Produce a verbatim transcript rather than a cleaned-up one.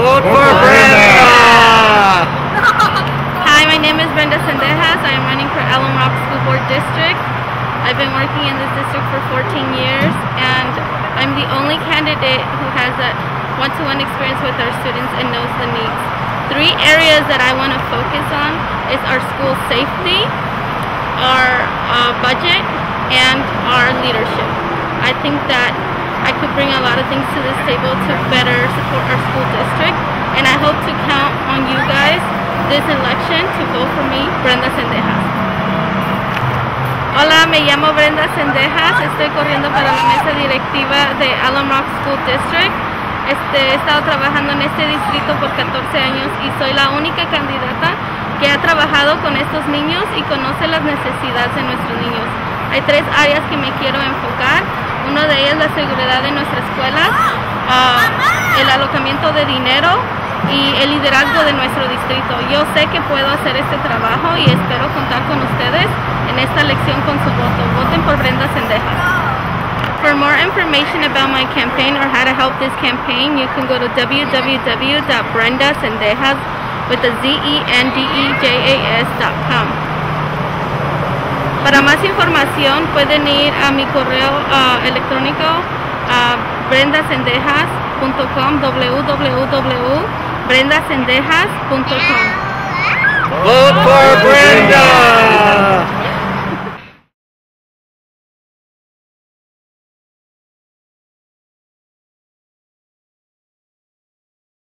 Vote for Brenda! Hi, my name is Brenda Sendejas. I am running for Alum Rock School Board District. I've been working in this district for fourteen years, and I'm the only candidate who has a one-to-one experience with our students and knows the needs. Three areas that I want to focus on is our school safety, our uh, budget, and our leadership. I think that I could bring a lot of things to this table to better support our school district, and I hope to count on you guys this election to vote for me, Brenda Sendejas. Hola, me llamo Brenda Sendejas, estoy corriendo para la mesa directiva de Alum Rock School District. Este, he estado trabajando en este distrito por catorce años y soy la única candidata que ha trabajado con estos niños y conoce las necesidades de nuestros niños. Hay tres áreas que me quiero enfocar. Uno de ellas es la seguridad de nuestras escuelas, uh, el alocamiento de dinero y el liderazgo de nuestro distrito. Yo sé que puedo hacer este trabajo y espero contar con ustedes en esta elección con su voto. Voten por Brenda Sendejas. For more information about my campaign or how to help this campaign, you can go to w w w dot brenda sendejas with a Z E N D E J A S dot com. Para más información pueden ir a mi correo uh, electrónico a uh, brenda sendejas punto com, w w w punto brenda sendejas punto com. Vote for Brenda!